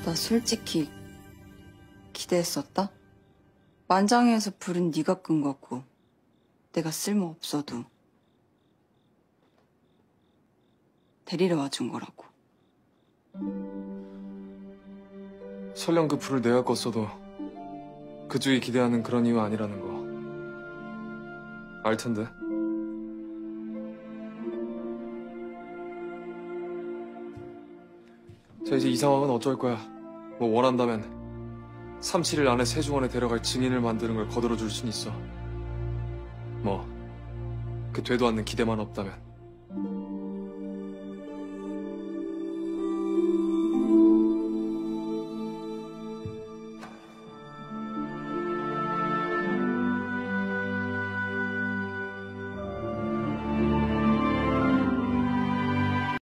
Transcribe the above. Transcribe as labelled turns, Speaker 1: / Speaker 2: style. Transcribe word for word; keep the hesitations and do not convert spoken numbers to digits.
Speaker 1: 나 솔직히 기대했었다? 만장일에서 불은 네가 끈 거고 내가 쓸모없어도 데리러 와준 거라고.
Speaker 2: 설령 그 불을 내가 껐어도 그쪽이 기대하는 그런 이유 아니라는 거 알 텐데. 자, 이제 이 상황은 어쩔 거야. 뭐 원한다면 삼, 칠 일 안에 세중원에 데려갈 증인을 만드는 걸 거들어 줄 순 있어. 뭐 그 되도 않는 기대만 없다면.